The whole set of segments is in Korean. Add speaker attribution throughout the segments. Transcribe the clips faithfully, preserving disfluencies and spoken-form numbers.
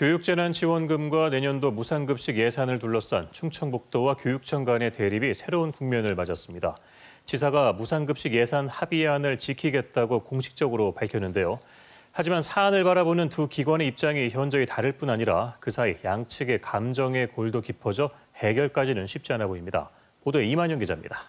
Speaker 1: 교육재난지원금과 내년도 무상급식 예산을 둘러싼 충청북도와 교육청 간의 대립이 새로운 국면을 맞았습니다. 지사가 무상급식 예산 합의안을 지키겠다고 공식적으로 밝혔는데요. 하지만 사안을 바라보는 두 기관의 입장이 현저히 다를 뿐 아니라 그 사이 양측의 감정의 골도 깊어져 해결까지는 쉽지 않아 보입니다. 보도에 이만영 기자입니다.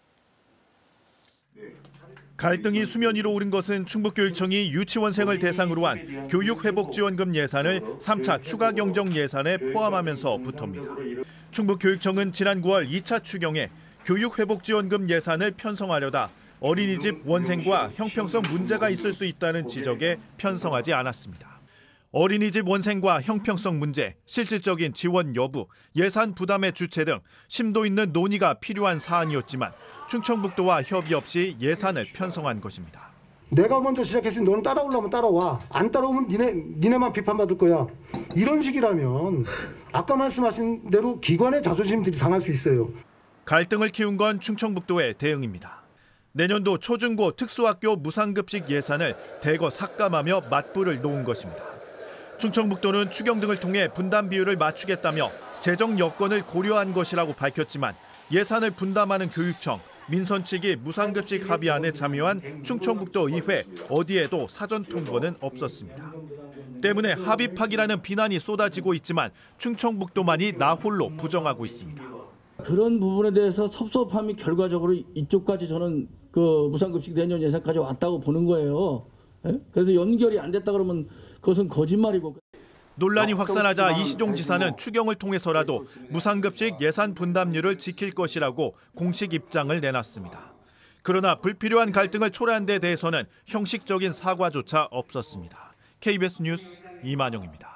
Speaker 2: 갈등이 수면 위로 오른 것은 충북교육청이 유치원생을 대상으로 한 교육회복지원금 예산을 삼 차 추가 경정 예산에 포함하면서부터입니다. 충북교육청은 지난 구월 이 차 추경에 교육회복지원금 예산을 편성하려다 어린이집 원생과 형평성 문제가 있을 수 있다는 지적에 편성하지 않았습니다. 어린이집 원생과 형평성 문제, 실질적인 지원 여부, 예산 부담의 주체 등 심도 있는 논의가 필요한 사안이었지만 충청북도와 협의 없이 예산을 편성한 것입니다.
Speaker 3: 내가 먼저 시작했으니 너는 따라오려면 따라와. 안 따라오면 니네, 니네만 비판받을 거야. 이런 식이라면 아까 말씀하신 대로 기관의 자존심들이 상할 수 있어요.
Speaker 2: 갈등을 키운 건 충청북도의 대응입니다. 내년도 초중고 특수학교 무상급식 예산을 대거 삭감하며 맞불을 놓은 것입니다. 충청북도는 추경 등을 통해 분담 비율을 맞추겠다며 재정 여건을 고려한 것이라고 밝혔지만 예산을 분담하는 교육청, 민선 측이 무상급식 합의안에 참여한 충청북도 의회 어디에도 사전 통보는 없었습니다. 때문에 합의 파기라는 비난이 쏟아지고 있지만 충청북도만이 나홀로 부정하고 있습니다.
Speaker 4: 그런 부분에 대해서 섭섭함이 결과적으로 이쪽까지 저는 그 무상급식 내년 예산까지 왔다고 보는 거예요. 예? 그래서 연결이 안 됐다 그러면 그것은 거짓말이고.
Speaker 2: 논란이 확산하자 이시종 지사는 추경을 통해서라도 무상급식 예산 분담률을 지킬 것이라고 공식 입장을 내놨습니다. 그러나 불필요한 갈등을 초래한 데 대해서는 형식적인 사과조차 없었습니다. 케이비에스 뉴스 이만영입니다.